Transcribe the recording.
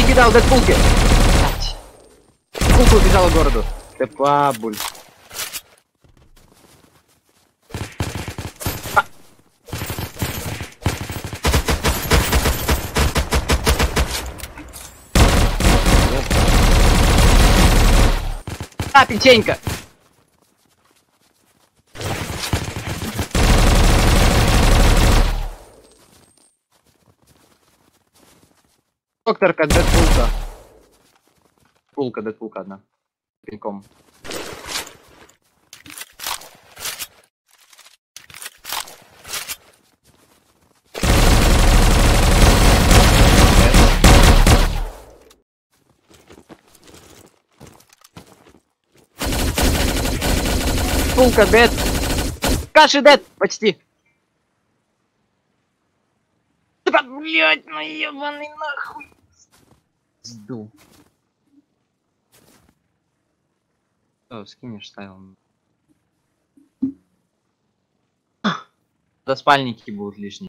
перекидал дэдпулки. Пулка убежала к городу. ТПА, буль. Печенька! Докторка, дэдпулка. Дэдпулка одна. Пинком. Пулка дед. Каши дед, почти. Блять, ну ебаный нахуй. Сду. О, скинешь, ставил. Да спальники будут лишние.